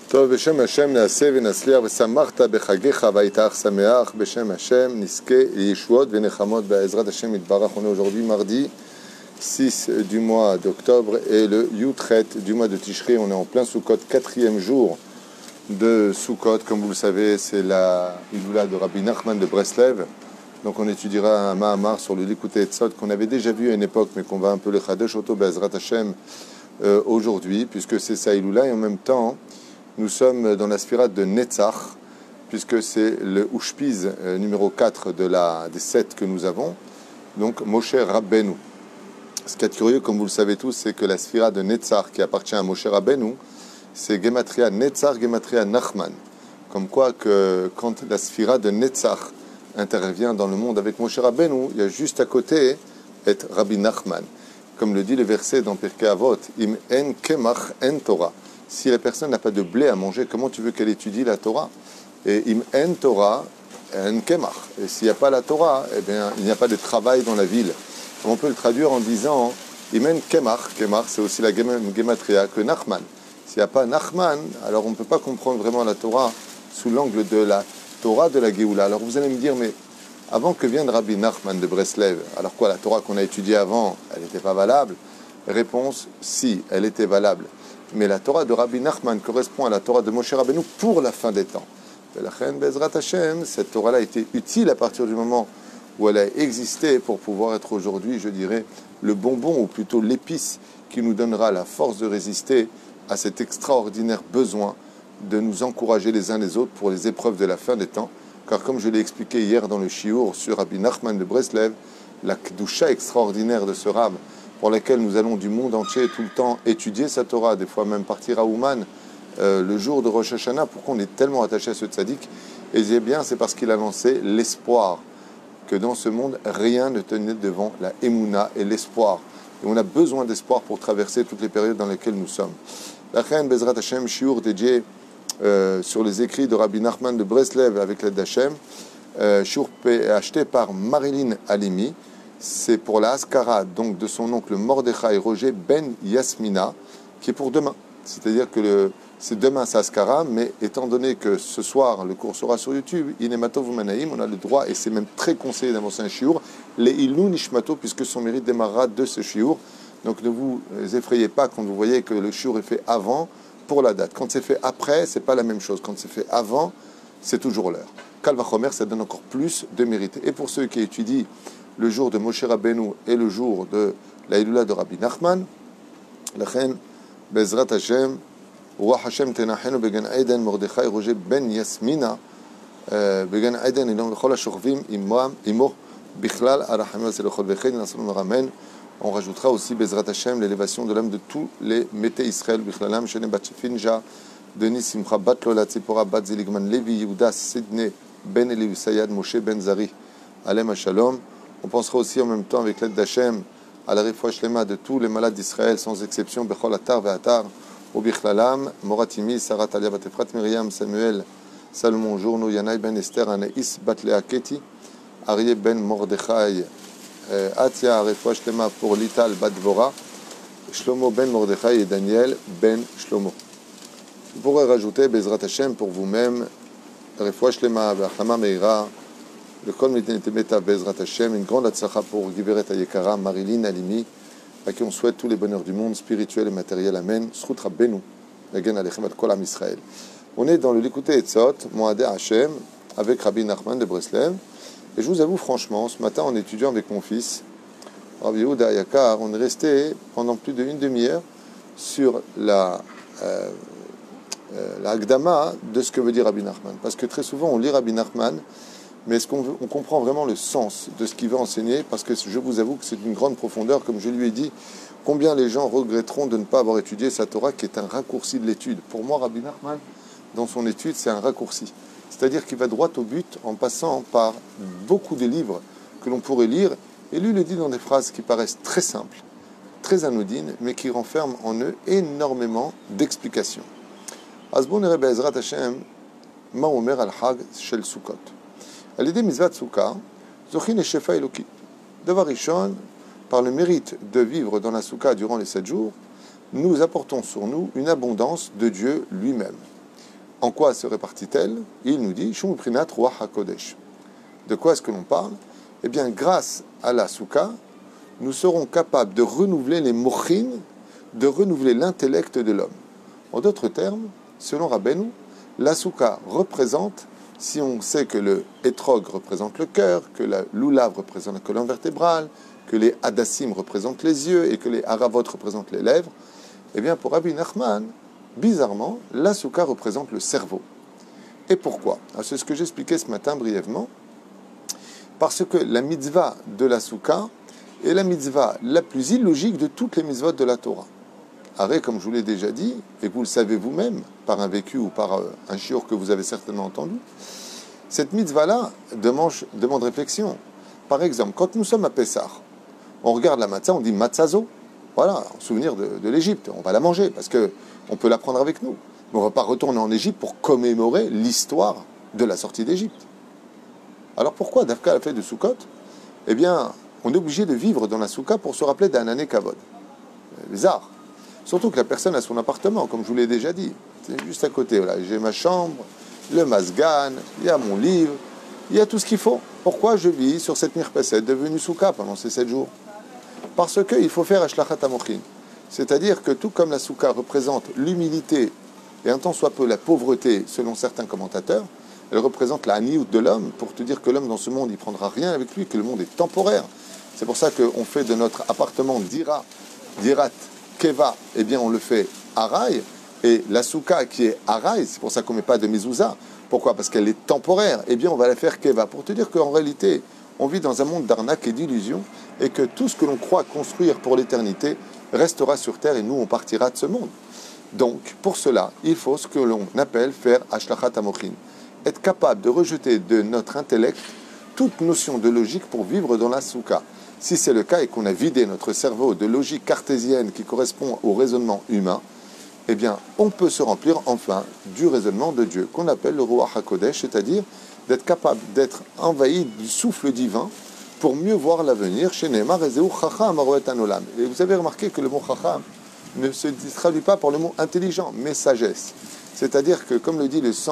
טוב, בשם השם נעשה ונצליח ושמחת בחגיך והיית שמח בשם השם נזכה לישועות ונחמות בעזרת השם יתברך. On est aujourd'hui mardi 6 du mois d'octobre et le Yutchet du mois de Tishri. On est en plein Sukkot, 4e jour de Sukkot. Comme vous le savez, c'est la Iloula de Rabbi Nachman de Breslev. Donc on étudiera un Mahamar sur le Likutei Etzot qu'on avait déjà vu à une époque, mais qu'on va un peu le Chadesh Oto Be'ezrat Hashem aujourd'hui, puisque c'est sa Iloula, et en même temps nous sommes dans la spirale de Netzach, puisque c'est le Ushpiz numéro 4 des 7 que nous avons, donc Moshe Rabbeinu. Ce qui est curieux, comme vous le savez tous, c'est que la spirale de Netzach qui appartient à Moshe Rabbeinu, c'est Gematria Netzach, Gematria Nachman. Comme quoi que quand la spirale de Netzach intervient dans le monde avec Moshe Rabbeinu, il y a juste à côté être Rabbi Nachman. Comme le dit le verset dans Pirkei Avot, Im en kemach en Torah. Si la personne n'a pas de blé à manger, comment tu veux qu'elle étudie la Torah? Et im en Torah, en kemach. Et s'il n'y a pas la Torah, eh bien, il n'y a pas de travail dans la ville. On peut le traduire en disant im en kemach. Kemach, c'est aussi la gematria que Nachman. S'il n'y a pas Nachman, alors on ne peut pas comprendre vraiment la Torah sous l'angle de la Torah de la Géoula. Alors vous allez me dire, mais avant que vienne Rabbi Nachman de Breslev, alors quoi, la Torah qu'on a étudiée avant, elle n'était pas valable? Réponse, si, elle était valable. Mais la Torah de Rabbi Nachman correspond à la Torah de Moshe Rabbeinu pour la fin des temps. Et la Chen Bezrat Hashem, cette Torah-là a été utile à partir du moment où elle a existé pour pouvoir être aujourd'hui, je dirais, le bonbon, ou plutôt l'épice qui nous donnera la force de résister à cet extraordinaire besoin de nous encourager les uns les autres pour les épreuves de la fin des temps. Car comme je l'ai expliqué hier dans le Shiur sur Rabbi Nachman de Breslev, la Kedusha extraordinaire de ce Rab, pour laquelle nous allons du monde entier tout le temps étudier sa Torah, des fois même partir à Ouman le jour de Rosh Hashanah. Pourquoi on est tellement attaché à ce tzaddik? Et c'est bien, c'est parce qu'il a lancé l'espoir que dans ce monde, rien ne tenait devant la Emouna et l'espoir. Et on a besoin d'espoir pour traverser toutes les périodes dans lesquelles nous sommes. La Chen Bezrat Hashem, shiur dédié sur les écrits de Rabbi Nachman de Breslev avec l'aide d'Hachem, shiur acheté par Marilyn Halimi. C'est pour la Haskara, donc de son oncle Mordechai Roger Ben Yasmina, qui est pour demain. C'est-à-dire que c'est demain sa Haskara, mais étant donné que ce soir le cours sera sur YouTube, Inematov Manaïm, on a le droit, et c'est même très conseillé d'avancer un shiur, les Ilou Nishmato, puisque son mérite démarrera de ce shiur. Donc ne vous effrayez pas quand vous voyez que le shiur est fait avant pour la date. Quand c'est fait après, c'est pas la même chose. Quand c'est fait avant, c'est toujours l'heure. Kalvachomer, ça donne encore plus de mérite. Et pour ceux qui étudient le jour de Moshe Rabbeinu et le jour de la Iloula de Rabbi Nachman, la Chen Bezrat Hashem, Ruach Hashem Tenachenu Began Eden, Mordechai Roger Ben Yasmina, Began Eden, et donc Chol HaShorvim, Imo, Bichlal, Arachamim, Selechol Vechen, Nasalom Ramen. On rajoutera aussi Bezrat Hashem, l'élévation de l'âme de tous les Mété Israël, Bichlalam, Shene Batchefinja, Denis Simcha, Batlola, Tzipora, Bat Ziligman, Levi, Yehuda, Sidney, Ben Eliu Sayad, Moshe Ben Zari, Alem Shalom. On pensera aussi en même temps, avec l'aide d'Hachem, à la Refoua Shlema de tous les malades d'Israël, sans exception, Bechol Atar Ve'atar, Ubichlalam, Moratimi, Sarah Talia Batefrat, Myriam, Samuel, Salomon Journo, Yanaï Ben Esther, Anaïs Batlea Keti, Arié Ben Mordechai, Atia, Refoua Shlema pour Lital Batvora, Shlomo Ben Mordechai et Daniel Ben Shlomo. Vous pourrez rajouter Bezrat Hashem pour vous-même, Refoua Shlema, Bechama Meira, le Kol Mitnetebeta Bezrat Hashem, une grande atzlacha pour Giveret Ayekara, Marilyn Halimi, à qui on souhaite tous les bonheurs du monde, spirituel et matériel. Amen. Srut Rabbeinu, Nagen Alechem Ad Kol Am Israël. On est dans le Likutei Etzot, Moadei Hashem, avec Rabbi Nachman de Breslev. Et je vous avoue franchement, ce matin, en étudiant avec mon fils, Rabbi Yehuda Ayakar, on est resté pendant plus d'une demi-heure sur la Agdama de ce que veut dire Rabbi Nachman. Parce que très souvent, on lit Rabbi Nachman, mais est-ce qu'on comprend vraiment le sens de ce qu'il veut enseigner? Parce que je vous avoue que c'est d'une grande profondeur. Comme je lui ai dit, combien les gens regretteront de ne pas avoir étudié sa Torah, qui est un raccourci de l'étude. Pour moi, Rabbi Nachman, dans son étude, c'est un raccourci. C'est-à-dire qu'il va droit au but en passant par beaucoup de livres que l'on pourrait lire. Et lui le dit dans des phrases qui paraissent très simples, très anodines, mais qui renferment en eux énormément d'explications. Azbon ere be'ezrat Hashem, ma omer al-hag shel Sukkot. À l'idée Mizvat Souka, Zochin et Shefa Eloki. Devar Rishon, par le mérite de vivre dans la Souka durant les 7 jours, nous apportons sur nous une abondance de Dieu lui-même. En quoi se répartit-elle? Il nous dit Shum Prinat Ruach HaKodesh. De quoi est-ce que l'on parle? Eh bien, grâce à la Souka, nous serons capables de renouveler les mochin, de renouveler l'intellect de l'homme. En d'autres termes, selon Rabbeinu, la Souka représente, si on sait que le hétrog représente le cœur, que la loulav représente la colonne vertébrale, que les hadassim représentent les yeux et que les haravot représentent les lèvres, eh bien pour Rabbi Nachman, bizarrement, la Souka représente le cerveau. Et pourquoi? C'est ce que j'expliquais ce matin brièvement. Parce que la mitzvah de la Souka est la mitzvah la plus illogique de toutes les mitzvot de la Torah. Arrête, comme je vous l'ai déjà dit, et vous le savez vous-même, par un vécu ou par un shiur que vous avez certainement entendu, cette mitzvah-là demande réflexion. Par exemple, quand nous sommes à Pessah, on regarde la matzah, on dit matzazo. Voilà, en souvenir de l'Égypte. On va la manger parce qu'on peut la prendre avec nous. Mais on ne va pas retourner en Égypte pour commémorer l'histoire de la sortie d'Égypte. Alors pourquoi, d'Afka, la fête de Sukkot? Eh bien, on est obligé de vivre dans la Souka pour se rappeler d'un année Kavod. Les arts. Surtout que la personne a son appartement, comme je vous l'ai déjà dit. C'est juste à côté. Voilà. J'ai ma chambre, le masgan, il y a mon livre, il y a tout ce qu'il faut. Pourquoi je vis sur cette mirpesset devenue Souka pendant ces 7 jours? Parce qu'il faut faire Ashlachat HaMochin. C'est-à-dire que tout comme la Souka représente l'humilité et un tant soit peu la pauvreté, selon certains commentateurs, elle représente la haniout de l'homme, pour te dire que l'homme dans ce monde, il ne prendra rien avec lui, que le monde est temporaire. C'est pour ça qu'on fait de notre appartement dirat, keva, eh bien on le fait araï, et la souka qui est araï, c'est pour ça qu'on ne met pas de mezouza. Pourquoi? Parce qu'elle est temporaire. Eh bien on va la faire keva, pour te dire qu'en réalité, on vit dans un monde d'arnaque et d'illusion, et que tout ce que l'on croit construire pour l'éternité restera sur terre, et nous on partira de ce monde. Donc, pour cela, il faut ce que l'on appelle faire Ashlachat HaMochin. Être capable de rejeter de notre intellect toute notion de logique pour vivre dans la souka. Si c'est le cas et qu'on a vidé notre cerveau de logique cartésienne qui correspond au raisonnement humain, eh bien, on peut se remplir enfin du raisonnement de Dieu, qu'on appelle le Ruach HaKodesh, c'est-à-dire d'être capable d'être envahi du souffle divin pour mieux voir l'avenir. Chez Neymar, et vous avez remarqué que le mot chacham ne se traduit pas par le mot intelligent, mais sagesse. C'est-à-dire que, comme le dit le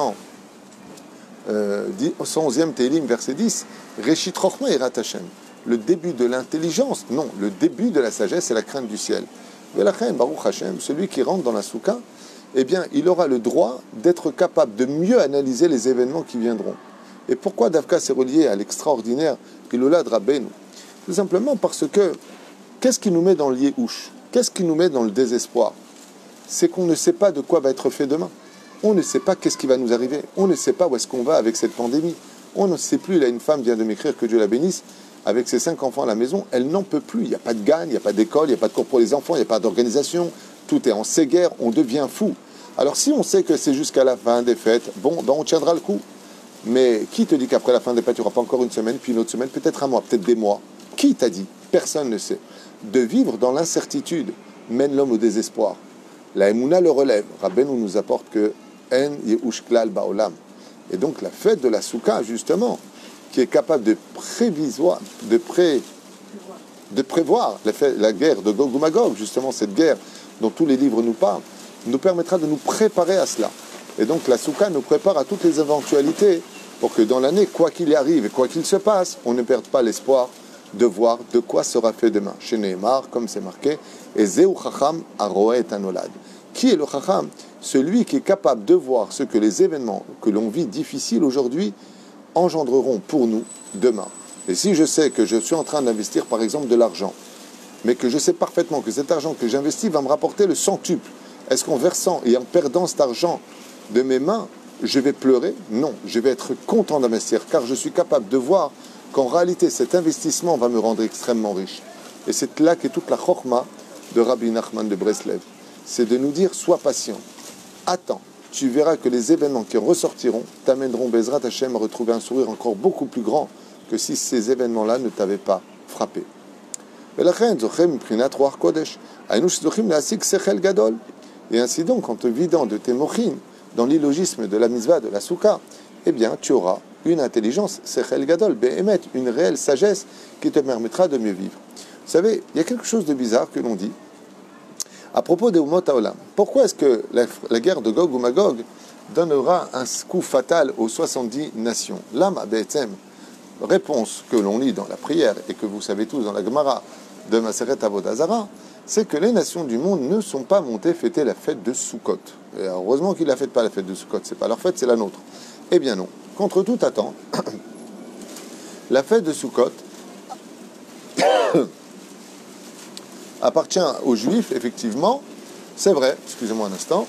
111e Télim, verset 10, Reshit Chochma Yirat Hashem. Le début de l'intelligence, non, le début de la sagesse, c'est la crainte du ciel. Velachem, Baruch Hashem, celui qui rentre dans la souka, eh bien, il aura le droit d'être capable de mieux analyser les événements qui viendront. Et pourquoi Davka s'est relié à l'extraordinaire Ilola de Rabbeinu? Tout simplement parce que, qu'est-ce qui nous met dans le yéhouch? Qu'est-ce qui nous met dans le désespoir? C'est qu'on ne sait pas de quoi va être fait demain. On ne sait pas qu'est-ce qui va nous arriver. On ne sait pas où est-ce qu'on va avec cette pandémie. On ne sait plus. Là, une femme vient de m'écrire, que Dieu la bénisse, avec ses 5 enfants à la maison, elle n'en peut plus. Il n'y a pas de gagne, il n'y a pas d'école, il n'y a pas de cours pour les enfants, il n'y a pas d'organisation. Tout est en séguerre, on devient fou. Alors si on sait que c'est jusqu'à la fin des fêtes, bon, ben on tiendra le coup. Mais qui te dit qu'après la fin des fêtes, il n'y aura pas encore une semaine, puis une autre semaine, peut-être un mois, peut-être des mois? Qui t'a dit? Personne ne sait. De vivre dans l'incertitude mène l'homme au désespoir. La Emouna le relève. Rabbeinu nous apporte que En Yehush Klal Baolam. Et donc la fête de la Souka, justement, qui est capable de prévoir la guerre de Gog ou Magog, justement cette guerre dont tous les livres nous parlent, nous permettra de nous préparer à cela. Et donc la Souka nous prépare à toutes les éventualités pour que dans l'année, quoi qu'il y arrive et quoi qu'il se passe, on ne perde pas l'espoir de voir de quoi sera fait demain. Chez Neymar, comme c'est marqué, et Zeu Chacham Aroe et Anolad. Qui est le Chacham? Celui qui est capable de voir ce que les événements que l'on vit difficiles aujourd'hui engendreront pour nous demain. Et si je sais que je suis en train d'investir par exemple de l'argent, mais que je sais parfaitement que cet argent que j'investis va me rapporter le centuple, est-ce qu'en versant et en perdant cet argent de mes mains, je vais pleurer? Non, je vais être content d'investir, car je suis capable de voir qu'en réalité cet investissement va me rendre extrêmement riche. Et c'est là qu'est toute la chorma de Rabbi Nachman de Breslev. C'est de nous dire, sois patient, attends, tu verras que les événements qui ressortiront t'amèneront Bezrat Hashem à retrouver un sourire encore beaucoup plus grand que si ces événements-là ne t'avaient pas frappé. Et ainsi donc, en te vidant de tes mochines, dans l'illogisme de la mitzvah de la souka, eh bien, tu auras une intelligence, sechel gadol, be'emet, une réelle sagesse qui te permettra de mieux vivre. Vous savez, il y a quelque chose de bizarre que l'on dit à propos des Umot Haolam. Pourquoi est-ce que la guerre de Gog ou Magog donnera un coup fatal aux 70 nations. Lama Be'etzem, réponse que l'on lit dans la prière et que vous savez tous dans la Gemara de Maseret Avodah Zarah, c'est que les nations du monde ne sont pas montées fêter la fête de Sukkot. Et heureusement qu'ils ne la fêtent pas, la fête de Sukkot. C'est pas leur fête, c'est la nôtre. Eh bien non. Contre toute attente, la fête de Sukkot appartient aux Juifs, effectivement. C'est vrai, excusez-moi un instant.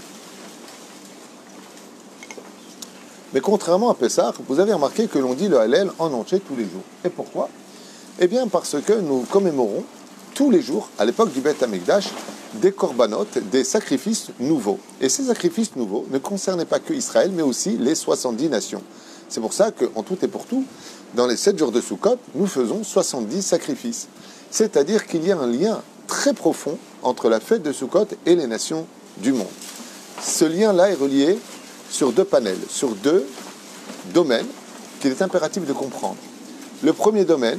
Mais contrairement à Pessah, vous avez remarqué que l'on dit le Hallel en entier tous les jours. Et pourquoi? Eh bien parce que nous commémorons tous les jours, à l'époque du Beth Amikdash, des corbanotes, des sacrifices nouveaux. Et ces sacrifices nouveaux ne concernaient pas que Israël, mais aussi les 70 nations. C'est pour ça qu'en tout et pour tout, dans les 7 jours de Sukkot, nous faisons 70 sacrifices. C'est-à-dire qu'il y a un lien très profond entre la fête de Sukkot et les nations du monde. Ce lien-là est relié sur 2 panels, sur 2 domaines qu'il est impératif de comprendre. Le premier domaine,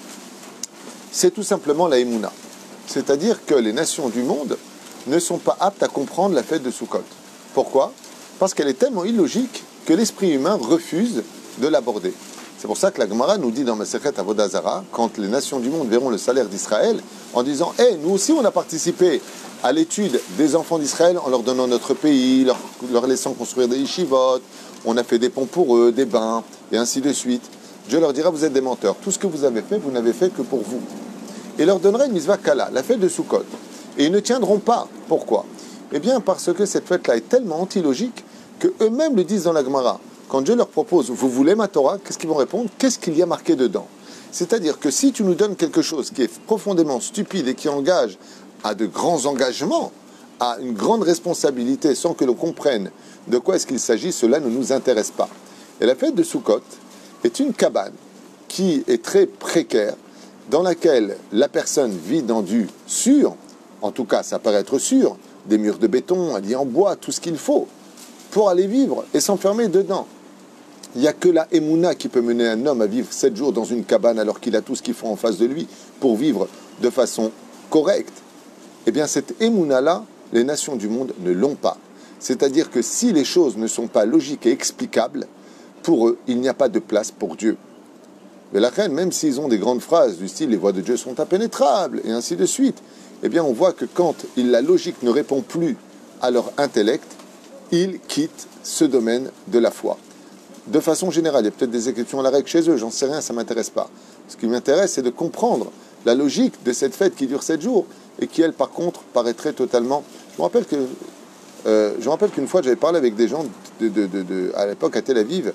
c'est tout simplement la Emouna. C'est-à-dire que les nations du monde ne sont pas aptes à comprendre la fête de Sukkot. Pourquoi? Parce qu'elle est tellement illogique que l'esprit humain refuse de l'aborder. C'est pour ça que la Gemara nous dit dans Masechet Avodah Zarah, quand les nations du monde verront le salaire d'Israël, en disant « Hey, nous aussi on a participé à l'étude des enfants d'Israël en leur donnant notre pays, leur laissant construire des yeshivot, on a fait des ponts pour eux, des bains, et ainsi de suite. » Dieu leur dira « Vous êtes des menteurs. Tout ce que vous avez fait, vous n'avez fait que pour vous. » Et leur donnera une mitzvah kala, la fête de Sukkot. Et ils ne tiendront pas. Pourquoi? Eh bien parce que cette fête-là est tellement antilogique qu'eux-mêmes le disent dans la Gemara. Quand Dieu leur propose « Vous voulez ma Torah ?» Qu'est-ce qu'ils vont répondre? Qu'est-ce qu'il y a marqué dedans? C'est-à-dire que si tu nous donnes quelque chose qui est profondément stupide et qui engage à de grands engagements, à une grande responsabilité sans que l'on comprenne de quoi est-ce qu'il s'agit, cela ne nous intéresse pas. Et la fête de Sukkot est une cabane qui est très précaire, dans laquelle la personne vit dans du sûr, en tout cas ça paraît être sûr, des murs de béton, un lit en bois, tout ce qu'il faut, pour aller vivre et s'enfermer dedans. Il n'y a que la Emouna qui peut mener un homme à vivre 7 jours dans une cabane alors qu'il a tout ce qu'il faut en face de lui pour vivre de façon correcte. Eh bien cette Emouna-là, les nations du monde ne l'ont pas. C'est-à-dire que si les choses ne sont pas logiques et explicables, pour eux, il n'y a pas de place pour Dieu. Mais la reine, même s'ils ont des grandes phrases du style « les voies de Dieu sont impénétrables » et ainsi de suite, eh bien on voit que quand la logique ne répond plus à leur intellect, ils quittent ce domaine de la foi. De façon générale, il y a peut-être des exceptions à la règle chez eux, j'en sais rien, ça ne m'intéresse pas. Ce qui m'intéresse, c'est de comprendre la logique de cette fête qui dure 7 jours et qui, elle, par contre, paraîtrait totalement... Je me rappelle qu'une fois, j'avais parlé avec des gens, à l'époque, à Tel Aviv,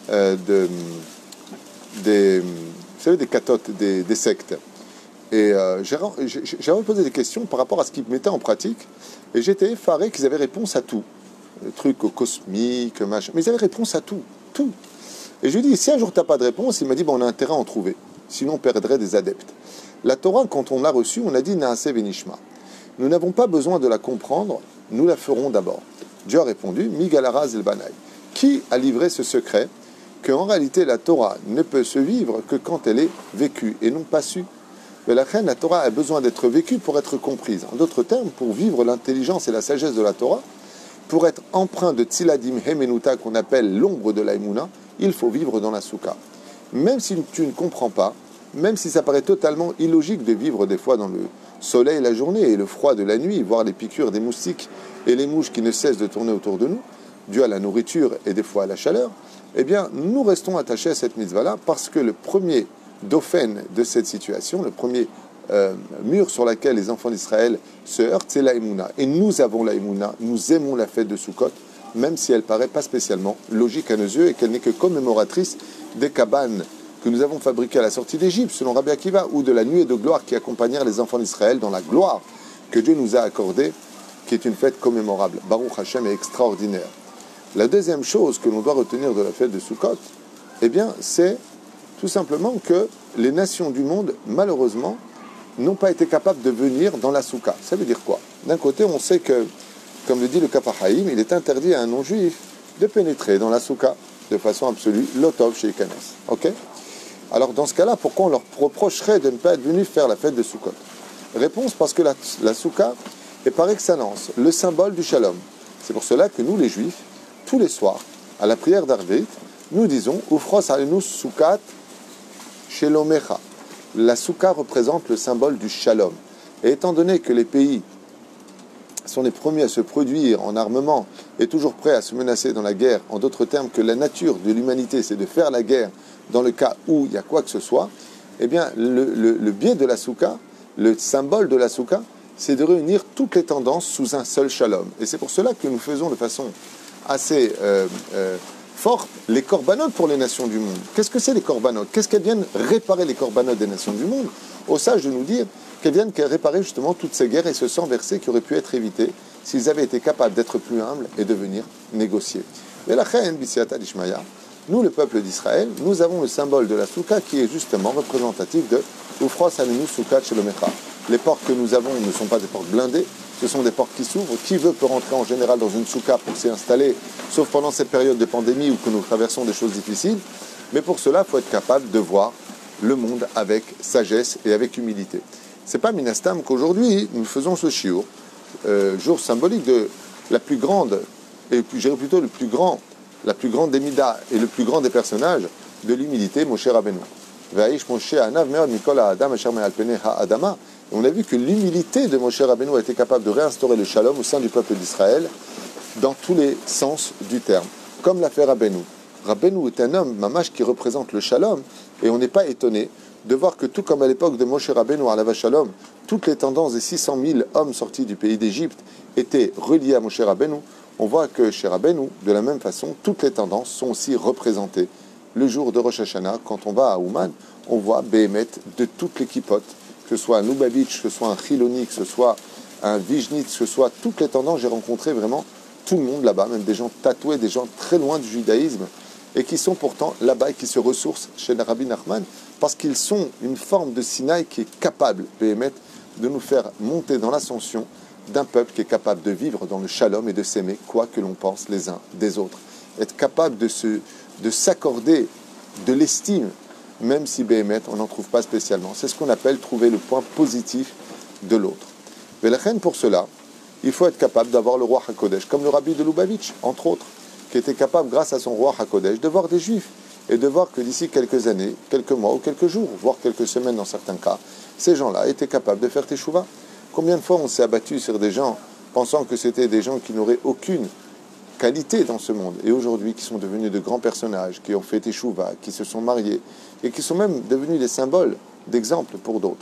vous savez, des catotes, des sectes. Et j'avais posé des questions par rapport à ce qu'ils mettaient en pratique, et j'étais effaré qu'ils avaient réponse à tout. Les trucs cosmiques, machin. Mais ils avaient réponse à tout. Tout. Et je lui ai dit, si un jour tu n'as pas de réponse, il m'a dit, on a intérêt à en trouver. Sinon, on perdrait des adeptes. La Torah, quand on l'a reçue, on a dit, Naase Venishma. Nous n'avons pas besoin de la comprendre, nous la ferons d'abord. Dieu a répondu, Migalara Zelbanai. Qui a livré ce secret qu'en réalité, la Torah ne peut se vivre que quand elle est vécue et non pas sue. Mais la Torah a besoin d'être vécue pour être comprise. En d'autres termes, pour vivre l'intelligence et la sagesse de la Torah, pour être empreint de Tziladim Hemenuta, qu'on appelle l'ombre de la Emouna, il faut vivre dans la Souka. Même si tu ne comprends pas, même si ça paraît totalement illogique de vivre des fois dans le soleil la journée et le froid de la nuit, voir les piqûres des moustiques et les mouches qui ne cessent de tourner autour de nous, dû à la nourriture et des fois à la chaleur, eh bien, nous restons attachés à cette mitzvah-là parce que le premier dauphin de cette situation, le premier mur sur lequel les enfants d'Israël se heurtent, c'est la Emouna. Et nous avons la Emouna, nous aimons la fête de Sukkot, même si elle paraît pas spécialement logique à nos yeux et qu'elle n'est que commémoratrice des cabanes que nous avons fabriquées à la sortie d'Égypte, selon Rabbi Akiva, ou de la nuée de gloire qui accompagnèrent les enfants d'Israël dans la gloire que Dieu nous a accordée, qui est une fête commémorable. Baruch Hashem est extraordinaire. La deuxième chose que l'on doit retenir de la fête de Sukkot, eh bien, c'est tout simplement que les nations du monde, malheureusement, n'ont pas été capables de venir dans la Souka. Ça veut dire quoi? D'un côté, on sait que, comme le dit le Kapahaïm, il est interdit à un non-juif de pénétrer dans la Souka de façon absolue, l'otov chez Ikanes. Ok? Alors, dans ce cas-là, pourquoi on leur reprocherait de ne pas être venus faire la fête de Sukkot? Réponse, parce que la Souka est par excellence le symbole du shalom. C'est pour cela que nous, les juifs, tous les soirs, à la prière d'Arvit, nous disons Ufros alenu sukat shelomecha. La souka représente le symbole du shalom. Et étant donné que les pays sont les premiers à se produire en armement et toujours prêts à se menacer dans la guerre, en d'autres termes que la nature de l'humanité, c'est de faire la guerre dans le cas où il y a quoi que ce soit, eh bien le biais de la souka, le symbole de la souka, c'est de réunir toutes les tendances sous un seul shalom. Et c'est pour cela que nous faisons de façon assez forte les corbanotes pour les nations du monde. Qu'est-ce que c'est les corbanotes? Qu'est-ce qu'elles viennent réparer les corbanotes des nations du monde? Au sage de nous dire qu'elles viennent réparer justement toutes ces guerres et ce sang versé qui aurait pu être évité s'ils avaient été capables d'être plus humbles et de venir négocier. Et la reine Bisiata d'Ishmaïa, nous, le peuple d'Israël, nous avons le symbole de la souka qui est justement représentatif de Ufros Anenu Soukat Shelomecha. Les portes que nous avons ne sont pas des portes blindées, ce sont des portes qui s'ouvrent. Qui veut peut rentrer en général dans une souka pour s'y installer, sauf pendant cette période de pandémie où que nous traversons des choses difficiles. Mais pour cela, il faut être capable de voir le monde avec sagesse et avec humilité. C'est pas minastam qu'aujourd'hui, nous faisons ce shiur, jour symbolique de la plus grande, et je dirais plutôt la plus grande des midas et le plus grand des personnages de l'humilité, Moshe Rabbeinu. On a vu que l'humilité de Moshe Rabbeinu a été capable de réinstaurer le shalom au sein du peuple d'Israël dans tous les sens du terme. Comme l'a fait Rabbeinu. Rabbeinu est un homme, mamash, qui représente le shalom, et on n'est pas étonné de voir que tout comme à l'époque de Moshe Rabbeinu, Alava Shalom, toutes les tendances des 600 000 hommes sortis du pays d'Égypte étaient reliées à Moshe Rabbeinu. On voit que chez Rabbeinu, de la même façon, toutes les tendances sont aussi représentées. Le jour de Rosh Hashanah, quand on va à Ouman, on voit Behemet de toutes les kippotes, que ce soit un Lubavitch, que ce soit un Chiloni, que ce soit un Vijnitz, que ce soit toutes les tendances. J'ai rencontré vraiment tout le monde là-bas, même des gens tatoués, des gens très loin du judaïsme, et qui sont pourtant là-bas et qui se ressourcent chez Rabbi Nachman, parce qu'ils sont une forme de Sinaï qui est capable, Behemet, de nous faire monter dans l'ascension d'un peuple qui est capable de vivre dans le shalom et de s'aimer, quoi que l'on pense les uns des autres. Être capable de s'accorder de l'estime, même si Behemet, on n'en trouve pas spécialement. C'est ce qu'on appelle trouver le point positif de l'autre. Mais la reine, pour cela, il faut être capable d'avoir le roi HaKodesh, comme le rabbi de Lubavitch, entre autres, qui était capable, grâce à son roi HaKodesh, de voir des juifs et de voir que d'ici quelques années, quelques mois ou quelques jours, voire quelques semaines dans certains cas, ces gens-là étaient capables de faire teshuva. Combien de fois on s'est abattu sur des gens pensant que c'était des gens qui n'auraient aucune qualité dans ce monde, et aujourd'hui qui sont devenus de grands personnages, qui ont fait teshuva, qui se sont mariés, et qui sont même devenus des symboles d'exemple pour d'autres.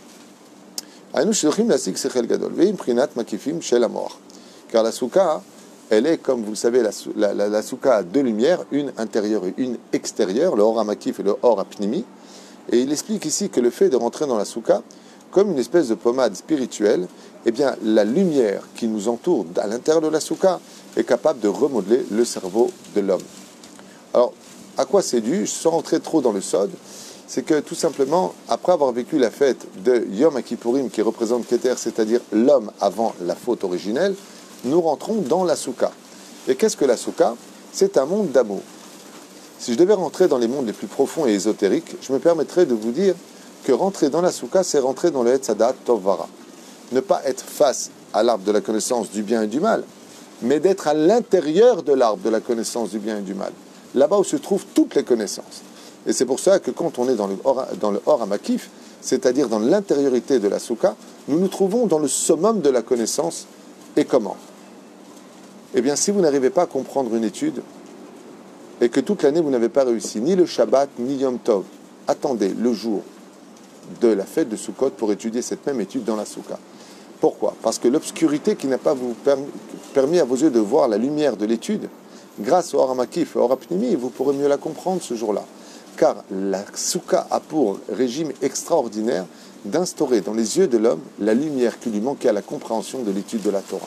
Car la souka, elle est, comme vous le savez, la souka a deux lumières, une intérieure et une extérieure, le or amakif et le or apnimi. Et il explique ici que le fait de rentrer dans la souka, comme une espèce de pommade spirituelle, eh bien, la lumière qui nous entoure à l'intérieur de la souka est capable de remodeler le cerveau de l'homme. Alors, à quoi c'est dû? Sans rentrer trop dans le sod, c'est que tout simplement, après avoir vécu la fête de Yom Kippourim, qui représente Keter, c'est-à-dire l'homme avant la faute originelle, nous rentrons dans la souka. Et qu'est-ce que la souka? C'est un monde d'amour. Si je devais rentrer dans les mondes les plus profonds et ésotériques, je me permettrais de vous dire que rentrer dans la souka, c'est rentrer dans le Hetzadat Tovara. Ne pas être face à l'arbre de la connaissance du bien et du mal, mais d'être à l'intérieur de l'arbre de la connaissance du bien et du mal. Là-bas où se trouvent toutes les connaissances. Et c'est pour ça que quand on est dans le Or Amakif, c'est-à-dire dans l'intériorité de la souka, nous nous trouvons dans le summum de la connaissance. Et comment? Eh bien, si vous n'arrivez pas à comprendre une étude, et que toute l'année vous n'avez pas réussi, ni le Shabbat, ni Yom Tov, attendez le jour de la fête de Sukkot pour étudier cette même étude dans la souka. Pourquoi? Parce que l'obscurité qui n'a pas vous permis à vos yeux de voir la lumière de l'étude, grâce au Or Amakif et au Or Apnimi, vous pourrez mieux la comprendre ce jour-là. Car la souka a pour régime extraordinaire d'instaurer dans les yeux de l'homme la lumière qui lui manquait à la compréhension de l'étude de la Torah.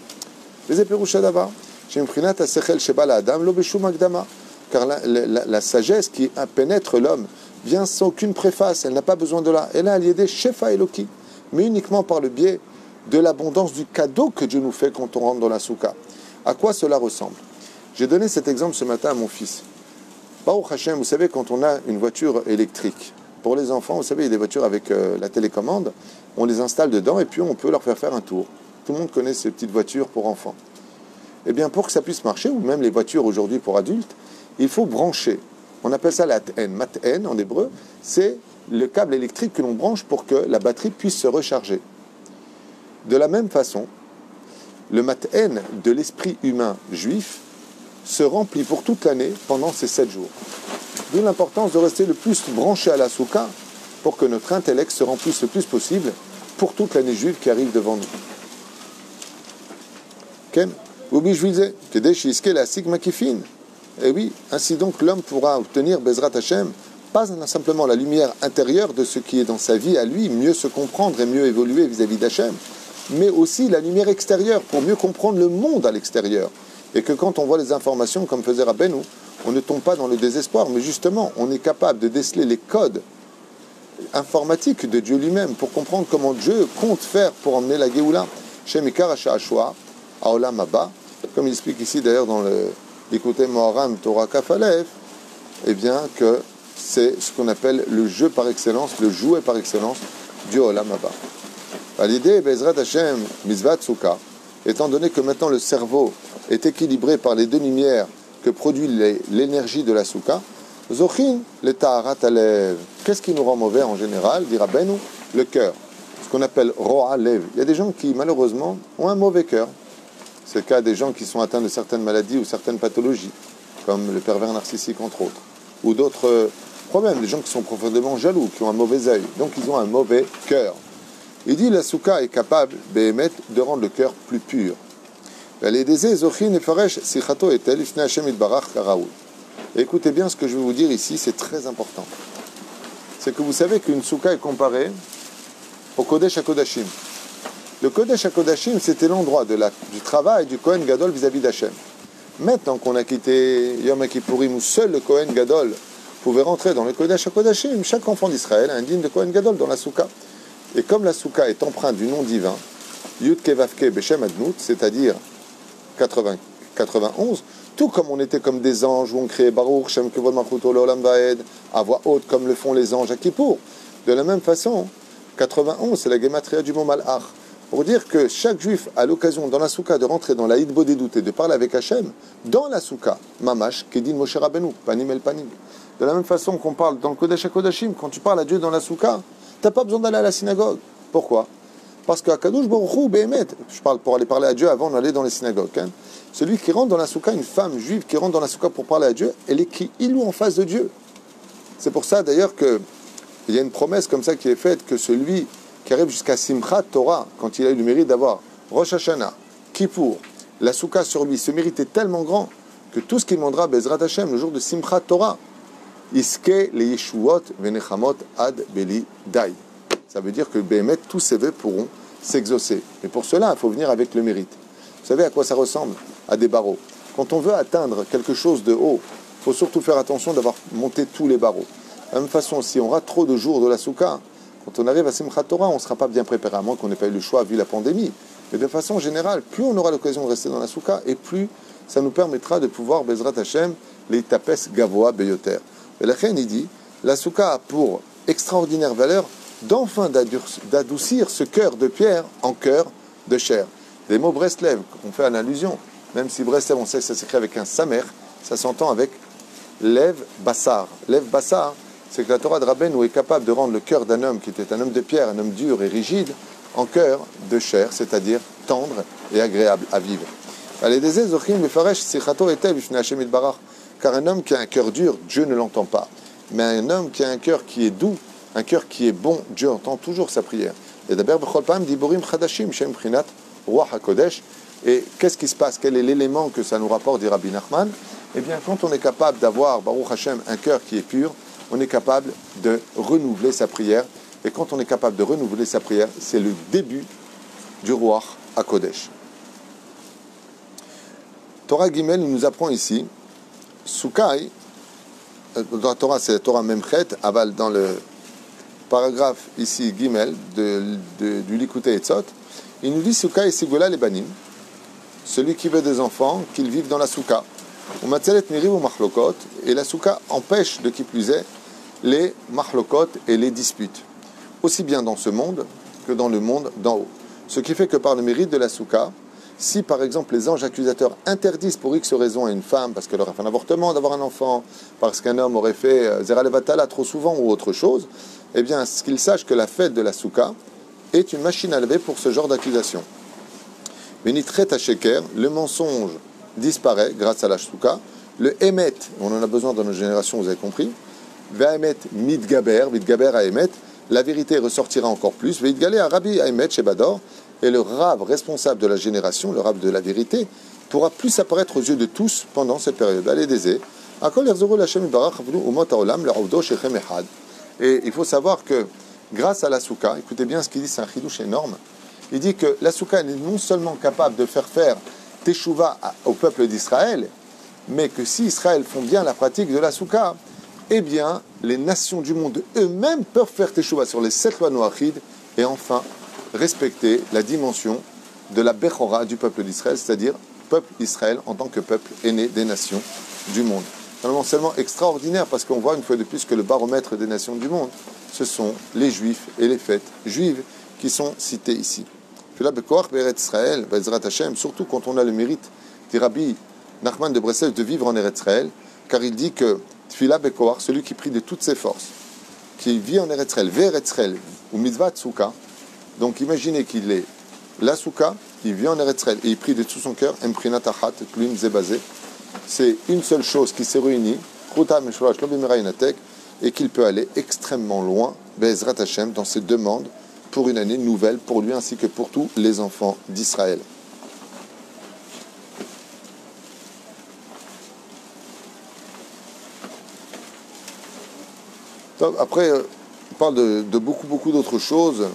Car la sagesse qui pénètre l'homme vient sans aucune préface, elle n'a pas besoin de là. Elle a lié des shefa eloki, mais uniquement par le biais de l'abondance du cadeau que Dieu nous fait quand on rentre dans la souka. À quoi cela ressemble? J'ai donné cet exemple ce matin à mon fils. Baruch Hashem, vous savez, quand on a une voiture électrique, pour les enfants, vous savez, il y a des voitures avec la télécommande, on les installe dedans et puis on peut leur faire un tour. Tout le monde connaît ces petites voitures pour enfants. Eh bien, pour que ça puisse marcher, ou même les voitures aujourd'hui pour adultes, il faut brancher. On appelle ça la mat'en. Mat'en, en hébreu, c'est le câble électrique que l'on branche pour que la batterie puisse se recharger. De la même façon, le mat'en de l'esprit humain juif se remplit pour toute l'année pendant ces 7 jours. D'où l'importance de rester le plus branché à la soukha pour que notre intellect se remplisse le plus possible pour toute l'année juive qui arrive devant nous. Ken, ubishvilze, kedesh yiske la sigma kifin. Et oui, ainsi donc l'homme pourra obtenir Bezrat Hashem, pas simplement la lumière intérieure de ce qui est dans sa vie à lui, mieux se comprendre et mieux évoluer vis-à-vis d'Hachem, mais aussi la lumière extérieure pour mieux comprendre le monde à l'extérieur. Et que quand on voit les informations, comme faisait Rabbeinu, on ne tombe pas dans le désespoir, mais justement, on est capable de déceler les codes informatiques de Dieu lui-même pour comprendre comment Dieu compte faire pour emmener la Géoula. Shem Ikar Hasha'ashua, Aolam Abba, comme il explique ici d'ailleurs dans l'écouté Moharam Torah Kafalef, eh bien que c'est ce qu'on appelle le jeu par excellence, le jouet par excellence du Olam Abba. À l'idée, Bezrat Hashem, Mizvat Souka, étant donné que maintenant le cerveau est équilibré par les deux lumières que produit l'énergie de la Souka, Zochin, le Taharat Alev. Qu'est-ce qui nous rend mauvais en général, dira Benou? Le cœur. Ce qu'on appelle Ro'a Lev. Il y a des gens qui, malheureusement, ont un mauvais cœur. C'est le cas des gens qui sont atteints de certaines maladies ou certaines pathologies, comme le pervers narcissique, entre autres, ou d'autres problèmes, des gens qui sont profondément jaloux, qui ont un mauvais œil, donc ils ont un mauvais cœur. Il dit la Souka est capable, Behemet, de rendre le cœur plus pur. Écoutez bien ce que je vais vous dire ici, c'est très important. C'est que vous savez qu'une Souka est comparée au Kodesh HaKodashim. Le Kodesh HaKodashim, c'était l'endroit du travail du Kohen Gadol vis-à-vis d'Hachem. Maintenant qu'on a quitté Yom Kippourim, où seul le Kohen Gadol pouvait rentrer dans le Kodesh HaKodashim, chaque enfant d'Israël a un digne de Kohen Gadol dans la Souka. Et comme la Souka est empreinte du nom divin, Yud Kevavke Beshem Adnout, c'est-à-dire 91, tout comme on était comme des anges où on créait Baruch Shem Kevod Malchuto Leolam Vaed à voix haute comme le font les anges à Kippour. De la même façon, 91 c'est la Gematria du mot Malach. Pour dire que chaque juif a l'occasion dans la Souka de rentrer dans la Hidbo des doutes et de parler avec Hachem, dans la Souka, Mamash, Kedin Moshe Rabbeinu, Panim El Panim. De la même façon qu'on parle dans le Kodesh HaKodashim, quand tu parles à Dieu dans la Souka, tu n'as pas besoin d'aller à la synagogue. Pourquoi? Parce qu'à Kadosh Baruch Hu Behemet, je parle pour aller parler à Dieu avant d'aller dans les synagogues. Hein. Celui qui rentre dans la Souka, une femme juive qui rentre dans la Souka pour parler à Dieu, elle est qui il ou en face de Dieu. C'est pour ça d'ailleurs qu'il y a une promesse comme ça qui est faite que celui qui arrive jusqu'à Simchat Torah, quand il a eu le mérite d'avoir Rosh Hashanah, Kippour, la Souka sur lui, ce mérite est tellement grand que tout ce qu'il demandera Bezrat Hashem le jour de Simchat Torah, Iske le Yeshuot venechamot ad beli dai. Ça veut dire que Behemet, tous ses vœux pourront s'exaucer. Et pour cela, il faut venir avec le mérite. Vous savez à quoi ça ressemble? À des barreaux. Quand on veut atteindre quelque chose de haut, il faut surtout faire attention d'avoir monté tous les barreaux. De la même façon, si on rate trop de jours de la Souka, quand on arrive à Simchat Torah, on ne sera pas bien préparé, à moins qu'on n'ait pas eu le choix vu la pandémie. Mais de façon générale, plus on aura l'occasion de rester dans la Souka, et plus ça nous permettra de pouvoir, Bezrat Hashem, les tapes gavoa beyoter. Et la reine, il dit, la Souka a pour extraordinaire valeur d'enfin d'adoucir ce cœur de pierre en cœur de chair. Les mots Breslev, on fait une allusion, même si Breslev, on sait que ça s'écrit avec un samer, ça s'entend avec Lev Bassar. Lev Bassar, c'est que la Torah de Rabbeinu est capable de rendre le cœur d'un homme qui était un homme de pierre, un homme dur et rigide, en cœur de chair, c'est-à-dire tendre et agréable à vivre. Car un homme qui a un cœur dur, Dieu ne l'entend pas. Mais un homme qui a un cœur qui est doux, un cœur qui est bon, Dieu entend toujours sa prière. Et d'abord, et qu'est-ce qui se passe? Quel est l'élément que ça nous rapporte, dit Rabbi Nachman? Eh bien, quand on est capable d'avoir, Baruch Hashem, un cœur qui est pur, on est capable de renouveler sa prière. Et quand on est capable de renouveler sa prière, c'est le début du Ruach HaKodesh. Torah Gimel nous apprend ici, Soukai, dans la Torah, c'est la Torah Memchet, aval dans le paragraphe ici, Gimel, du Likutei Etzot, il nous dit Soukai Sigula les Banim, celui qui veut des enfants, qu'ils vivent dans la Souka. Et la Souka empêche, de qui plus est, les machlokot et les disputes, aussi bien dans ce monde que dans le monde d'en haut. Ce qui fait que par le mérite de la Souka, Si par exemple les anges accusateurs interdisent pour X raison à une femme, parce qu'elle aurait fait un avortement, d'avoir un enfant, parce qu'un homme aurait fait Zera Levatala trop souvent ou autre chose, eh bien qu'ils sachent que la fête de la Souka est une machine à laver pour ce genre d'accusation. Benitret à Sheker, le mensonge disparaît grâce à la Souka. Le Emet, on en a besoin dans nos générations, vous avez compris. Ve'emet mitgaber, mitgaber à Emet, la vérité ressortira encore plus. Ve'itgalé à Rabbi Emet chez Bador, et le rab responsable de la génération, le rab de la vérité, pourra plus apparaître aux yeux de tous pendant cette période. Allez, Désé. Et il faut savoir que grâce à la Souka, écoutez bien ce qu'il dit, c'est un chidouche énorme. Il dit que la Souka est non seulement capable de faire Teshuvah au peuple d'Israël, mais que si Israël font bien la pratique de la Souka, eh bien, les nations du monde eux-mêmes peuvent faire Teshuvah sur les 7 lois noachides et enfin respecter la dimension de la Bechora du peuple d'Israël, c'est-à-dire peuple Israël en tant que peuple aîné des nations du monde. C'est un enseignement extraordinaire parce qu'on voit une fois de plus que le baromètre des nations du monde, ce sont les Juifs et les fêtes juives qui sont cités ici. Puis là, Bekoach Be'eretz Israël, Be'ezrat Hashem, surtout quand on a le mérite du Rabbi Nachman de Breslev de vivre en Eretz Israël, car il dit que Tfila Bekoach, celui qui prie de toutes ses forces, qui vit en Eretz Israël, Ve'eretz Israël, ou Mitzvah Tsuka, donc imaginez qu'il est la Souka, il vit en Eretz Israël et il prie de tout son cœur, Emprinat Achat, Tluim Zebazé, c'est une seule chose qui s'est réunie, et qu'il peut aller extrêmement loin, Be'ezrat Hashem, dans ses demandes pour une année nouvelle pour lui ainsi que pour tous les enfants d'Israël. Après, on parle de beaucoup d'autres choses.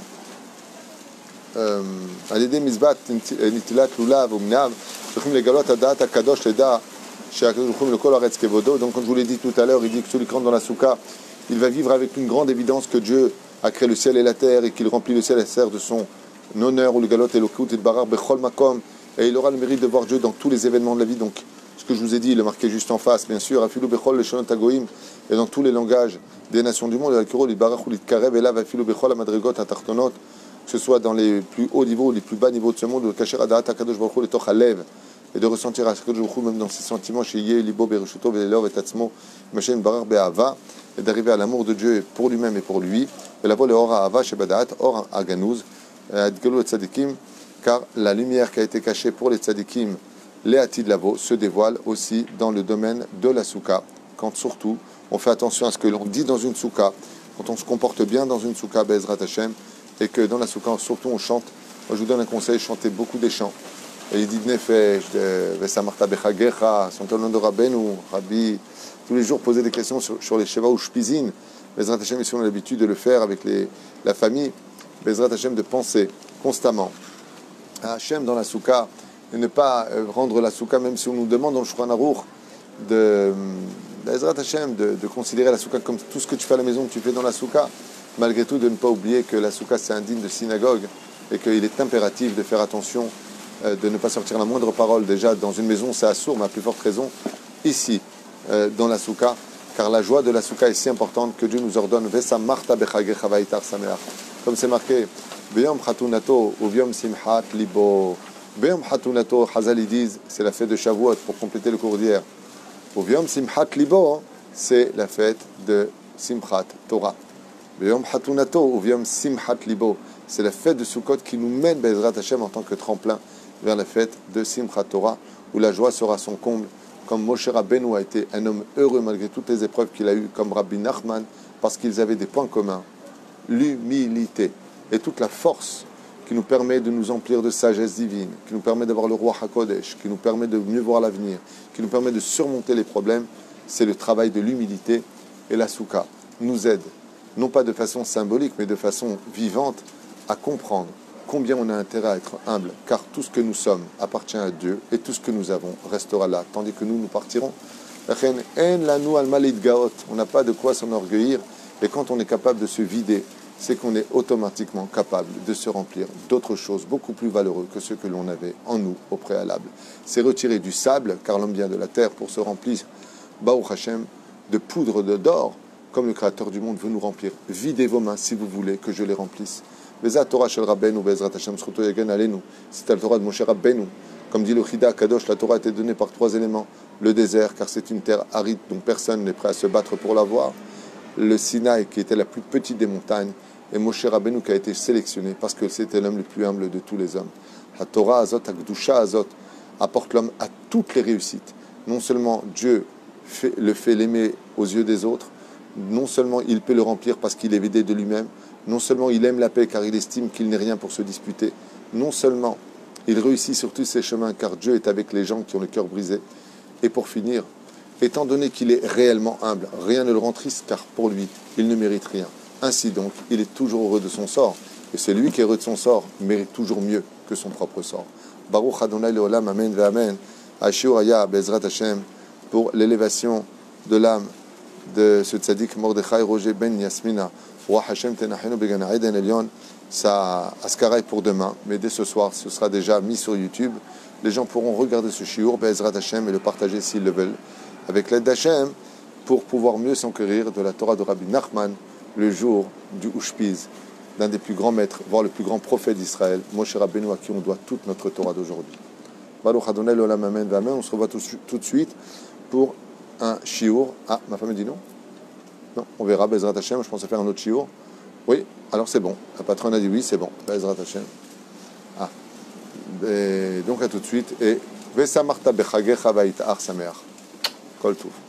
על ידי מזבח נטילת לולב ומניו צריכים לגלות הדעת הקדוש לדע שהקדוש ברוך הוא לכל הארץ כבודו. Donc comme je vous l'ai dit tout à l'heure, il dit que celui qui rentre dans la souka, il va vivre avec une grande évidence que Dieu a créé le ciel et la terre et qu'il remplit le ciel et la terre de son honneur ou le galot et l'okut et le barar bechol makom, et il aura le mérite de voir Dieu dans tous les événements de la vie. Donc ce que je vous ai dit, il est marqué juste en face, bien sûr, afilu bechol le shonot hagoyim, et dans tous les langages des nations du monde, al-kiro li barach ou li tkarev et là afilu bechol amadrigot atartonot, que ce soit dans les plus hauts niveaux ou les plus bas niveaux de ce monde, de kasher adat hakadosh baruch hu letoch halev, et de ressentir à Kadosh Baruch Hu même dans ses sentiments, chez Yeh, Libo, Bereshuto, Velelov et Tatzmo, Machem Barar Be'ava, et d'arriver à l'amour de Dieu pour lui-même et pour lui, et la voie le Or Ava, Shebadaat, Or Aganouz, Adgelo et Tzadikim, car la lumière qui a été cachée pour les Tzadikim, les Atid Lavo, se dévoile aussi dans le domaine de la Souka, quand surtout on fait attention à ce que l'on dit dans une Souka, quand on se comporte bien dans une Souka, Be'ezrat Hashem, et que dans la Souka, surtout on chante. Moi je vous donne un conseil, chantez beaucoup des chants. Et il dit Nefesh, Vesamarta Bechagecha, Santonon de Rabbeinu, Rabbi, tous les jours poser des questions sur les Sheva ou Shpizin. Bezrat Hashem, ici on a l'habitude de le faire avec la famille. Bezrat Hashem, de penser constamment à Hashem dans la Souka et ne pas rendre la Souka, même si on nous demande dans le Shulchan Aruch de Bezrat Hashem, de considérer la Souka comme tout ce que tu fais à la maison, que tu fais dans la Souka. Malgré tout, de ne pas oublier que la Souka c'est indigne de synagogue et qu'il est impératif de faire attention de ne pas sortir la moindre parole. Déjà, dans une maison, c'est assourd, mais à plus forte raison, ici, dans la Souka, car la joie de la Souka est si importante que Dieu nous ordonne Vesa Marta Bechagecha Vaitar Sameach. Comme c'est marqué, Beyom Chatunato, ou Beyom Simchat Libo. Beyom Chatunato, Chazal, ils disent, c'est la fête de Shavuot, pour compléter le cours d'hier. Ou Beyom Simchat Libo, c'est la fête de Simchat Torah. Beyom Chatunato, ou Beyom Simchat Libo, c'est la fête de Sukkot qui nous mène, Be'ezrat Hashem, en tant que tremplin vers la fête de Simchat Torah, où la joie sera son comble, comme Moshe Rabbeinu a été un homme heureux malgré toutes les épreuves qu'il a eues, comme Rabbi Nachman, parce qu'ils avaient des points communs, l'humilité et toute la force qui nous permet de nous emplir de sagesse divine, qui nous permet d'avoir le roi HaKodesh, qui nous permet de mieux voir l'avenir, qui nous permet de surmonter les problèmes, c'est le travail de l'humilité. Et la Souka nous aide, non pas de façon symbolique, mais de façon vivante, à comprendre combien on a intérêt à être humble, car tout ce que nous sommes appartient à Dieu et tout ce que nous avons restera là, tandis que nous partirons. On n'a pas de quoi s'enorgueillir, et quand on est capable de se vider, c'est qu'on est automatiquement capable de se remplir d'autres choses beaucoup plus valeureuses que ce que l'on avait en nous au préalable. C'est retirer du sable, car l'homme vient de la terre, pour se remplir, Baruch Hashem, de poudre d'or, comme le Créateur du monde veut nous remplir. Videz vos mains si vous voulez que je les remplisse. Bezat Torah shel Rabbeinu, Bezrat Hashem, surtout Yagen Alenu. C'est la Torah de Moshe Rabbeinu, Comme dit le Chida Kadosh, la Torah a été donnée par 3 éléments. Le désert, car c'est une terre aride dont personne n'est prêt à se battre pour l'avoir. Le Sinaï, qui était la plus petite des montagnes. Et Moshe Rabbeinu, qui a été sélectionné parce que c'était l'homme le plus humble de tous les hommes. La Torah Azot, Akdusha Azot, apporte l'homme à toutes les réussites. Non seulement Dieu le fait l'aimer aux yeux des autres, non seulement il peut le remplir parce qu'il est vidé de lui-même, non seulement il aime la paix car il estime qu'il n'est rien pour se disputer, non seulement il réussit sur tous ses chemins car Dieu est avec les gens qui ont le cœur brisé. Et pour finir, étant donné qu'il est réellement humble, rien ne le rend triste car pour lui, il ne mérite rien. Ainsi donc, il est toujours heureux de son sort. Et celui qui est heureux de son sort mérite toujours mieux que son propre sort. Baruch Adonai Leolam, Amen ve Amen. Ashur Aya Bezrat Hashem pour l'élévation de l'âme de ce tzaddik Mordechai Roger Ben Yasmina. Roi Hashem Tenachenu Began Eden Elion. Ça askara est pour demain, mais dès ce soir, ce sera déjà mis sur YouTube. Les gens pourront regarder ce shiur Bezrat Hashem et le partager s'ils le veulent avec l'aide d'Hashem pour pouvoir mieux s'enquérir de la Torah de Rabbi Nachman le jour du Ushpiz, d'un des plus grands maîtres, voire le plus grand prophète d'Israël, Moshe Rabbeinu, à qui on doit toute notre Torah d'aujourd'hui. Baruch Adonai L'Olam Amen V'Amen. On se revoit tout de suite pour un shiur. Ah, ma femme me dit non. Non, on verra, Bezrat Hashem, je pensais faire un autre shiur. Oui, alors c'est bon. La patronne a dit oui, c'est bon, Bezrat Hashem. Ah, et donc à tout de suite. Et Vesamarta Bechagecha Va'it'ach Sameach. Kol Tuv.